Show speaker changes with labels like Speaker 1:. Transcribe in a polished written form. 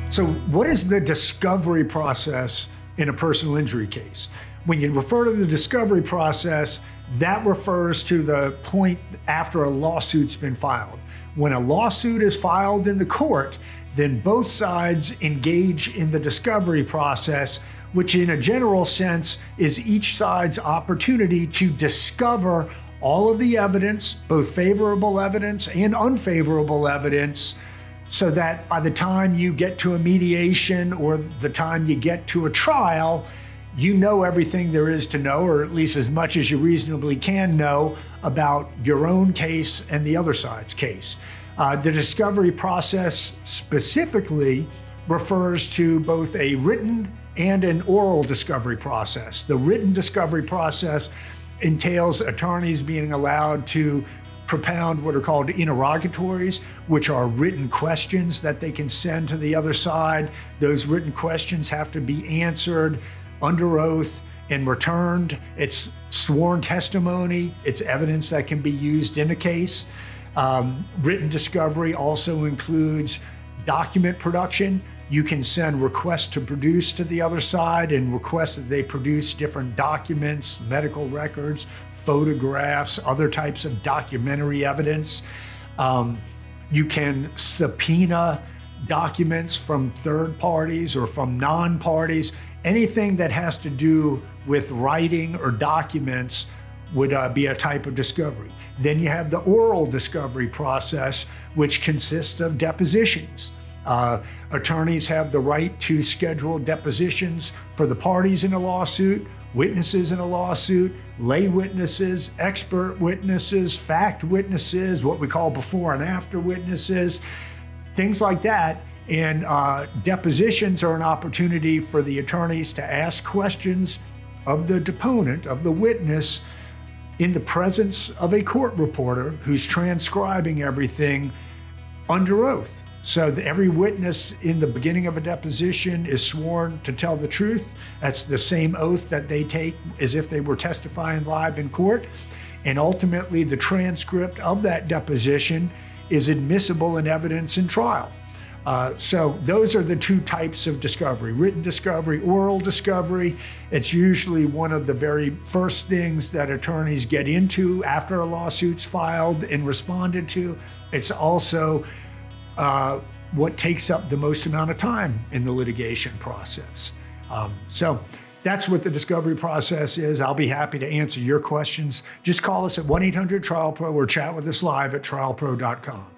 Speaker 1: So what is the discovery process in a personal injury case? When you refer to the discovery process, that refers to the point after a lawsuit's been filed. When a lawsuit is filed in the court, then both sides engage in the discovery process, which in a general sense is each side's opportunity to discover all of the evidence, both favorable evidence and unfavorable evidence, so that by the time you get to a mediation or the time you get to a trial, you know everything there is to know, or at least as much as you reasonably can know about your own case and the other side's case. The discovery process specifically refers to both a written and an oral discovery process. The written discovery process entails attorneys being allowed to propound what are called interrogatories, which are written questions that they can send to the other side. Those written questions have to be answered under oath and returned. It's sworn testimony. It's evidence that can be used in a case. Written discovery also includes document production. You can send requests to produce to the other side and request that they produce different documents, medical records, photographs, other types of documentary evidence. You can subpoena documents from third parties or from non-parties. Anything that has to do with writing or documents would be a type of discovery. Then you have the oral discovery process, which consists of depositions. Attorneys have the right to schedule depositions for the parties in a lawsuit, witnesses in a lawsuit, lay witnesses, expert witnesses, fact witnesses, what we call before and after witnesses, things like that. And depositions are an opportunity for the attorneys to ask questions of the deponent, of the witness, in the presence of a court reporter who's transcribing everything under oath. So every witness in the beginning of a deposition is sworn to tell the truth. That's the same oath that they take as if they were testifying live in court. And ultimately, the transcript of that deposition is admissible in evidence in trial. So those are the two types of discovery: written discovery, oral discovery. It's usually one of the very first things that attorneys get into after a lawsuit's filed and responded to. It's also what takes up the most amount of time in the litigation process. So that's what the discovery process is. I'll be happy to answer your questions. Just call us at 1-800-TRIAL-PRO or chat with us live at trialpro.com.